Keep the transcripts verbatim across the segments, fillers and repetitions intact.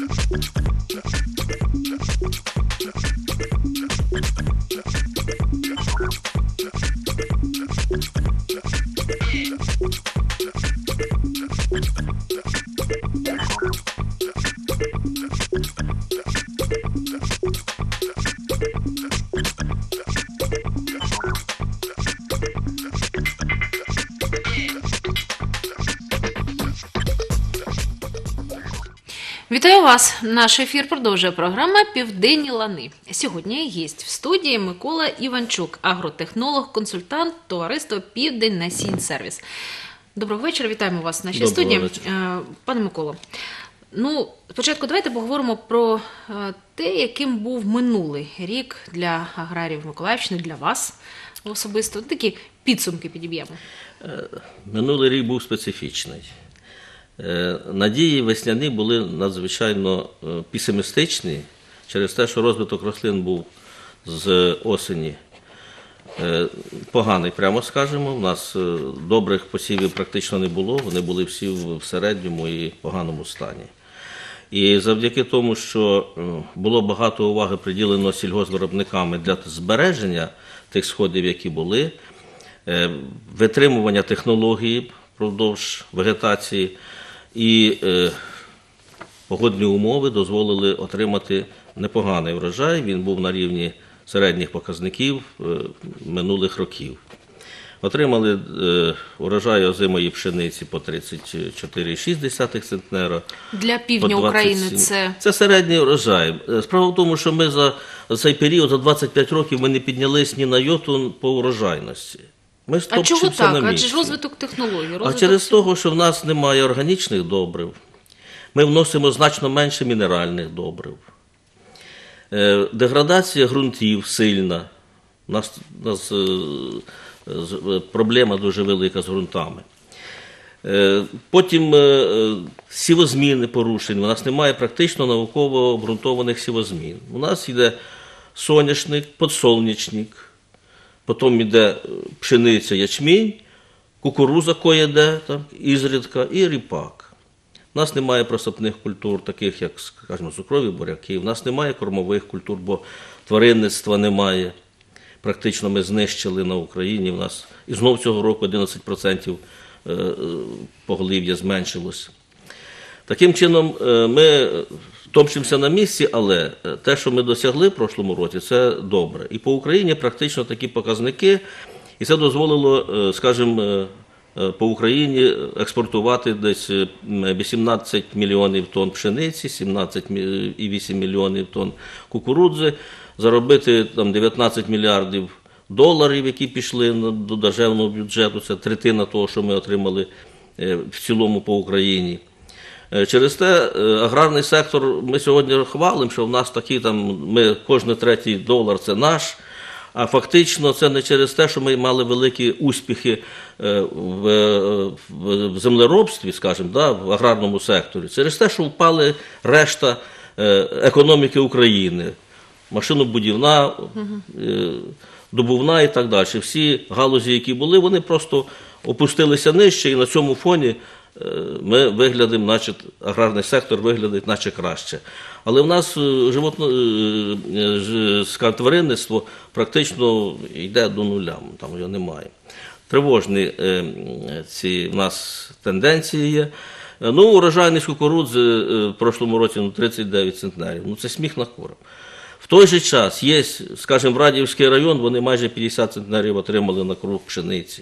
Вітаю вас! Наш ефір продовжує програма «Південні лани». Сьогодні гість в студії Микола Іванчук, агротехнолог, консультант товариства «Південь Насінсервіс». Доброго вечора, вітаємо вас в нашій Доброго студії. вечора. Пане Миколо, ну, спочатку давайте поговоримо про те, яким був минулий рік для аграріїв Миколаївщини, для вас особисто. Такі підсумки підіб'ємо. Минулий рік був специфічний. Надії весняні були надзвичайно песимістичні через те, що розвиток рослин був з осені поганий, прямо скажемо. У нас добрих посівів практично не було, вони були всі в середньому і поганому стані. І завдяки тому, що було багато уваги приділено сільгоспвиробниками для збереження тих сходів, які були, витримування технології впродовж вегетації, і е, погодні умови дозволили отримати непоганий врожай. Він був на рівні середніх показників е, минулих років. Отримали е, урожай озимої пшениці по тридцять чотири цілих шість десятих центнера. Для півдня України це... Це середній урожай. Справа в тому, що ми за цей період, за двадцять п'ять років, ми не піднялись ні на йоту по урожайності. Ми а чого так? Адже ж розвиток технологій. Розвиток... А через того, що в нас немає органічних добрив, ми вносимо значно менше мінеральних добрив. Деградація ґрунтів сильна. У нас, у нас проблема дуже велика з ґрунтами. Потім сівозміни порушені. У нас немає практично науково обґрунтованих сівозмін. У нас йде соняшник, подсолнечник. Потім йде пшениця, ячмінь, кукуруза коїде, там, ізрідка, і ріпак. У нас немає просапних культур, таких як, скажімо, цукрові буряки. У нас немає кормових культур, бо тваринництва немає. Практично ми знищили на Україні. У нас і знов цього року одинадцять відсотків поголів'я зменшилося. Таким чином, ми топчемося на місці, але те, що ми досягли в прошлому році, це добре. І по Україні практично такі показники, і це дозволило, скажімо, по Україні експортувати десь вісімнадцять мільйонів тонн пшениці, сімнадцять цілих вісім мільйонів тонн кукурудзи, заробити там дев'ятнадцять мільярдів доларів, які пішли до державного бюджету, це третина того, що ми отримали в цілому по Україні. Через те аграрний сектор, ми сьогодні хвалимо, що в нас такі там, ми кожен третій долар це наш, а фактично це не через те, що ми мали великі успіхи в, в землеробстві, скажімо, да, в аграрному секторі, через те, що впали решта економіки України, машинобудівна, добувна і так далі. Всі галузі, які були, вони просто опустилися нижче, і на цьому фоні ми виглядимо, наче, аграрний сектор виглядить наче краще. Але в нас животно, тваринництво практично йде до нуля, там його немає. Тривожні ці в нас тенденції є. Ну, урожайність кукурудзи в прошлому році ну, тридцять дев'ять центнерів. Ну, це сміх на курам. В той же час є, скажімо, в Радіївський район, вони майже п'ятдесят центнерів отримали на круг пшениці.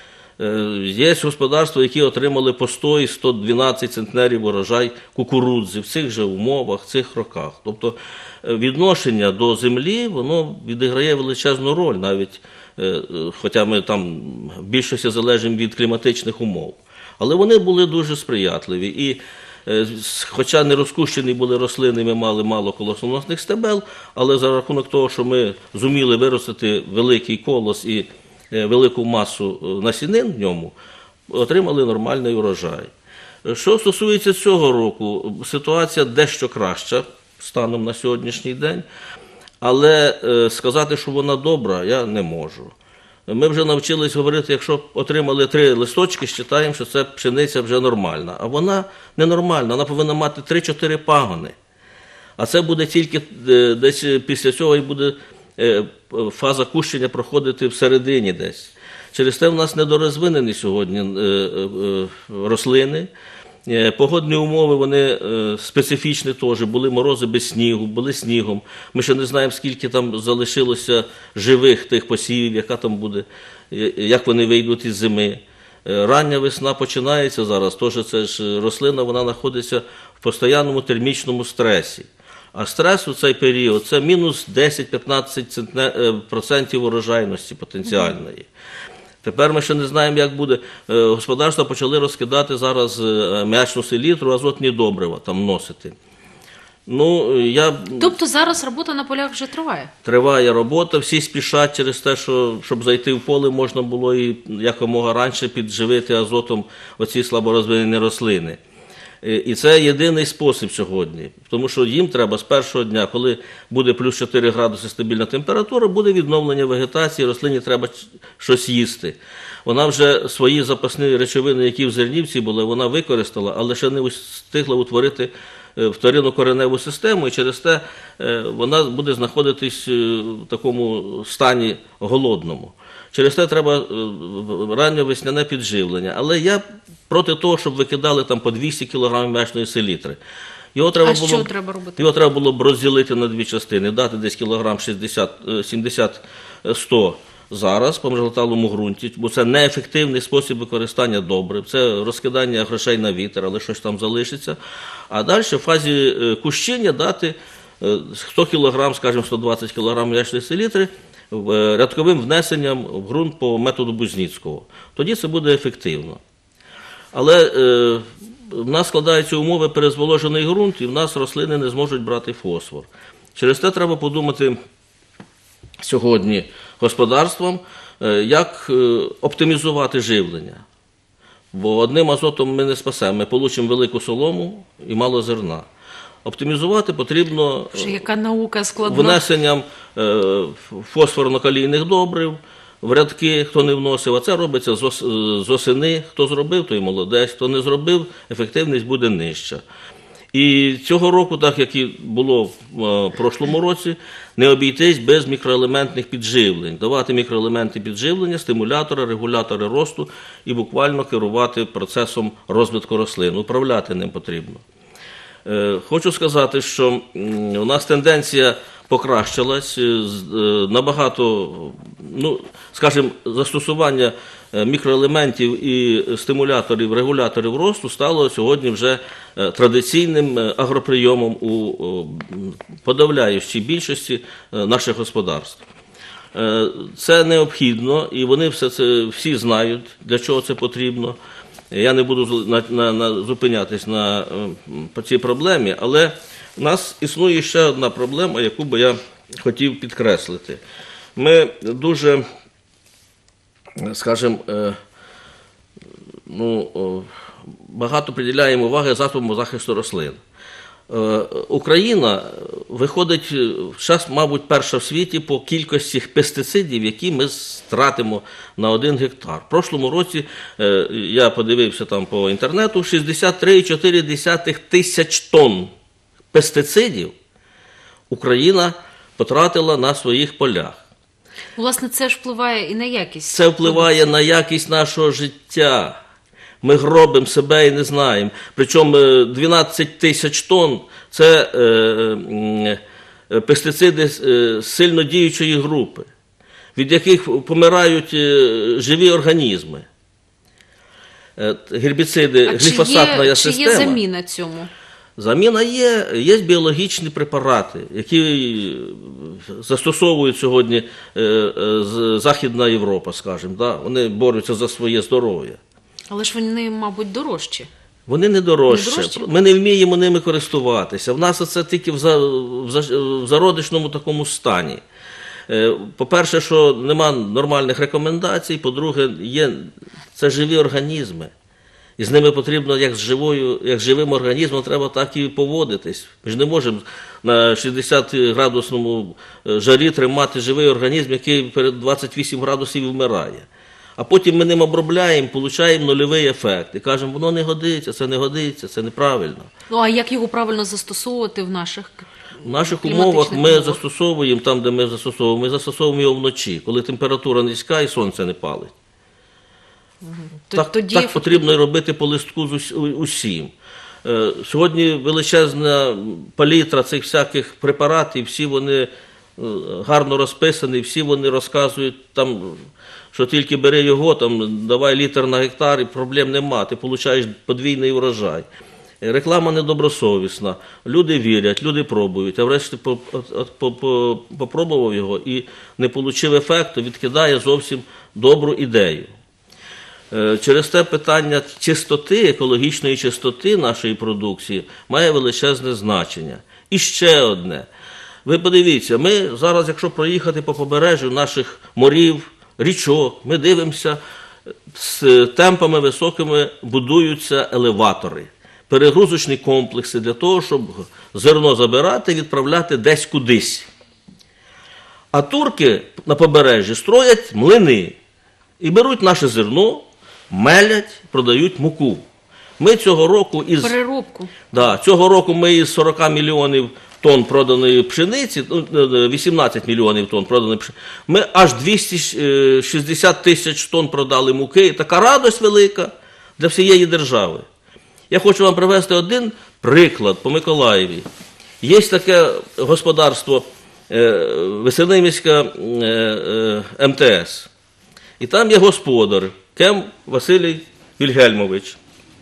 Є господарства, які отримали по сто і сто дванадцять центнерів урожай кукурудзи в цих же умовах, в цих роках. Тобто відношення до землі, воно відіграє величезну роль, навіть, хоча ми там в більшості залежимо від кліматичних умов. Але вони були дуже сприятливі. І хоча не розкущені були рослини, ми мали мало колосоносних стебел, але за рахунок того, що ми зуміли виростити великий колос і велику масу насінин в ньому, отримали нормальний урожай. Що стосується цього року, ситуація дещо краща станом на сьогоднішній день, але сказати, що вона добра, я не можу. Ми вже навчились говорити, якщо отримали три листочки, вважаємо, що це пшениця вже нормальна. А вона ненормальна, вона повинна мати три-чотири пагони. А це буде тільки е, десь після цього і буде е, фаза кущення проходити всередині десь. Через те в нас недорозвинені сьогодні е, е, рослини. Погодні умови, вони специфічні теж, були морози без снігу, були снігом. Ми ще не знаємо, скільки там залишилося живих тих посівів, яка там буде, як вони вийдуть із зими. Рання весна починається зараз, теж це ж рослина, вона знаходиться в постійному термічному стресі. А стрес у цей період – це мінус десять-п'ятнадцять відсотків урожайності потенціальної. Тепер ми ще не знаємо, як буде. Господарства почали розкидати зараз м'ячну селітру, азотні добрива там носити. Ну, я... Тобто зараз робота на полях вже триває? Триває робота, всі спішать через те, що, щоб зайти в поле, можна було і якомога раніше підживити азотом оці слаборозвинені рослини. І це єдиний спосіб сьогодні, тому що їм треба з першого дня, коли буде плюс чотири градуси стабільна температура, буде відновлення вегетації, рослині треба щось їсти. Вона вже свої запасні речовини, які в зернівці були, вона використала, але ще не встигла утворити вторинну кореневу систему, і через те вона буде знаходитись в такому стані голодному. Через те треба раннє весняне підживлення. Але я проти того, щоб викидали там по двісті кілограмів м'ячної селітри. Його треба а було, що треба робити? Його треба було б розділити на дві частини, дати десь кілограм сімдесят сто зараз по межготалому ґрунті, бо це неефективний спосіб використання добрив, це розкидання грошей на вітер, але щось там залишиться. А далі в фазі кущення дати сто кілограм, скажімо, сто двадцять кілограм м'ячної селітри, рядковим внесенням в ґрунт по методу Бузніцького. Тоді це буде ефективно. Але е, в нас складаються умови перезволожений ґрунт, і в нас рослини не зможуть брати фосфор. Через те треба подумати сьогодні господарствам, е, як е, оптимізувати живлення. Бо одним азотом ми не спасемо, ми отримаємо велику солому і мало зерна. Оптимізувати потрібно яка наука складна. внесенням фосфорно-калійних добрив в рядки, хто не вносив, а це робиться з осени. Хто зробив, той молодець, хто не зробив, ефективність буде нижча. І цього року, так як і було в прошлому році, не обійтись без мікроелементних підживлень. Давати мікроелементи підживлення, стимулятори, регулятори росту і буквально керувати процесом розвитку рослин. Управляти ним потрібно. Хочу сказати, що у нас тенденція покращилась, набагато, ну, скажімо, застосування мікроелементів і стимуляторів, регуляторів росту стало сьогодні вже традиційним агроприйомом у подавляючій більшості наших господарств. Це необхідно, і вони все це всі знають, для чого це потрібно. Я не буду на, на, на, зупинятись на по цій проблемі, але у нас існує ще одна проблема, яку би я хотів підкреслити. Ми дуже, скажімо, ну, багато приділяємо уваги засобам захисту рослин. Україна виходить зараз, мабуть, перша в світі по кількості пестицидів, які ми стратимо на один гектар. В прошлому році, я подивився там по інтернету, шістдесят три цілих чотири десятих тисяч тонн пестицидів Україна потратила на своїх полях. Власне, це ж впливає і на якість. Це впливає на якість нашого життя. Ми гробимо себе і не знаємо. Причому дванадцять тисяч тонн – це е, е, пестициди е, сильно діючої групи, від яких помирають е, живі організми. Е, гербіциди, а гліфосатна є, система. Чи є заміна цьому? Заміна є. Є біологічні препарати, які застосовують сьогодні е, е, Західна Європа, скажімо. Да? Вони борються за своє здоров'я. Але ж вони, мабуть, дорожчі. Вони не дорожчі. Не дорожчі? Ми не вміємо ними користуватися. В нас це тільки в, за, в, за, в зародишному такому стані. По-перше, що нема нормальних рекомендацій. По-друге, є, це живі організми. І з ними потрібно, як з, живою, як з живим організмом, треба так і поводитись. Ми ж не можемо на шістдесятиградусному жарі тримати живий організм, який перед двадцять вісім градусів вмирає. А потім ми ним обробляємо, отримуємо нульовий ефект. І кажемо, воно не годиться, це не годиться, це неправильно. Ну, а як його правильно застосовувати в наших В наших кліматичних умовах ми умовах? застосовуємо, там, де ми застосовуємо, ми застосовуємо його вночі, коли температура низька і сонце не палить. Т- Так, тоді так потрібно і робити по листку з ус- у- усім. Е, Сьогодні величезна палітра цих всяких препаратів, всі вони е, гарно розписані, всі вони розказують, там, що тільки бери його, там, давай літр на гектар, і проблем нема, ти отримуєш подвійний урожай. Е, Реклама недобросовісна, люди вірять, люди пробують, а врешті по- от- по- по- попробував його і не отримав ефекту, відкидає зовсім добру ідею. Е, Через те питання чистоти, екологічної чистоти нашої продукції має величезне значення. І ще одне. Ви подивіться, ми зараз, якщо проїхати по побережжю наших морів, річок, ми дивимося, з темпами високими будуються елеватори, перегрузочні комплекси для того, щоб зерно забирати і відправляти десь кудись. А турки на побережжі строять млини і беруть наше зерно, мелять, продають муку. Ми цього року із, переробку. да, цього року ми із сорок мільйонів тонн проданої пшениці, ну, вісімнадцять мільйонів тонн проданої пшениці, ми аж двісті шістдесят тисяч тонн продали муки. І така радость велика для всієї держави. Я хочу вам привести один приклад по Миколаєві. Є таке господарство е, Веселимівська е, е, ем те ес. І там є господар Кем Василій Вільгельмович.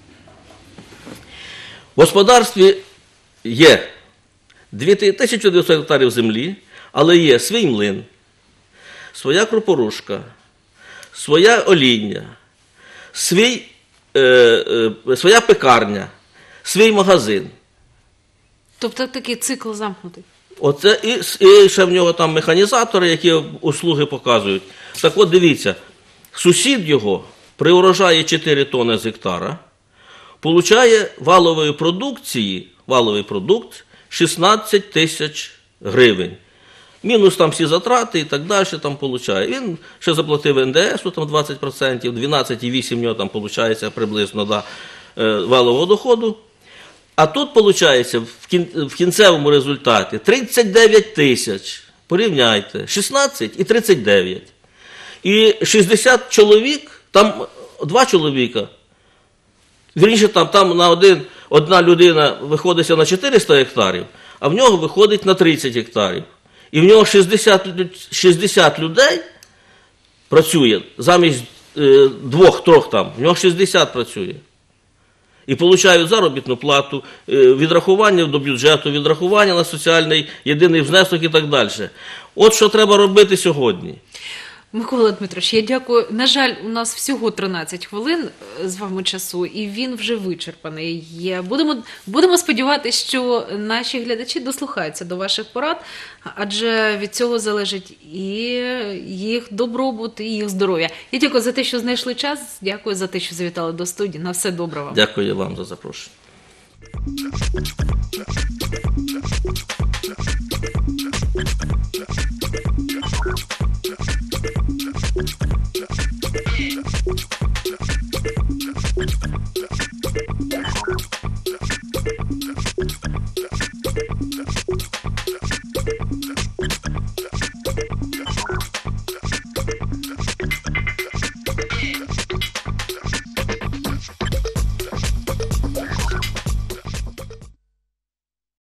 В господарстві є тисяча дев'ятсот гектарів землі, але є свій млин, своя крупорушка, своя олійня, свій, е, е, своя пекарня, свій магазин. Тобто такий цикл замкнутий. Оце і, і ще в нього там механізатори, які услуги показують. Так от дивіться, сусід його при урожаї чотири тонни з гектара получає валової продукції, валовий продукт шістнадцять тисяч гривень. Мінус там всі затрати і так далі там получає. Він ще заплатив ен де ес, там двадцять відсотків, дванадцять цілих вісім десятих в нього там получається приблизно да, валового доходу. А тут, виходить, в кінцевому результаті тридцять дев'ять тисяч. Порівняйте, шістнадцять і тридцять дев'ять. І шістдесят чоловік, там два чоловіка, вірніше, там, там на один, одна людина виходить на чотириста гектарів, а в нього виходить на тридцять гектарів. І в нього шістдесят, шістдесят людей працює, замість е, двох-трьох там, в нього шістдесят працює. І отримують заробітну плату, відрахування до бюджету, відрахування на соціальний єдиний внесок і так далі. От що треба робити сьогодні. Микола Дмитрович, я дякую. На жаль, у нас всього тринадцять хвилин з вами часу, і він вже вичерпаний. Є. Будемо, будемо сподіватися, що наші глядачі дослухаються до ваших порад, адже від цього залежить і їх добробут, і їх здоров'я. Я дякую за те, що знайшли час, дякую за те, що завітали до студії. На все добре вам. Дякую вам за запрошення.